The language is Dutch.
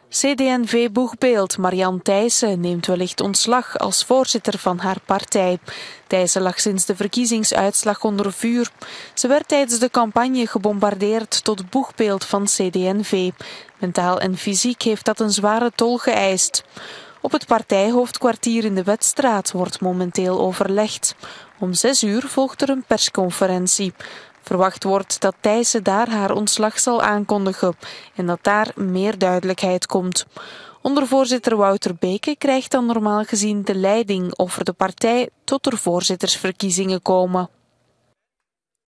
CD&V-boegbeeld Marianne Thijssen neemt wellicht ontslag als voorzitter van haar partij. Thijssen lag sinds de verkiezingsuitslag onder vuur. Ze werd tijdens de campagne gebombardeerd tot boegbeeld van CD&V. Mentaal en fysiek heeft dat een zware tol geëist. Op het partijhoofdkwartier in de Wetstraat wordt momenteel overlegd. Om 6 uur volgt er een persconferentie. Verwacht wordt dat Thijssen daar haar ontslag zal aankondigen en dat daar meer duidelijkheid komt. Ondervoorzitter Wouter Beke krijgt dan normaal gezien de leiding over de partij tot er voorzittersverkiezingen komen.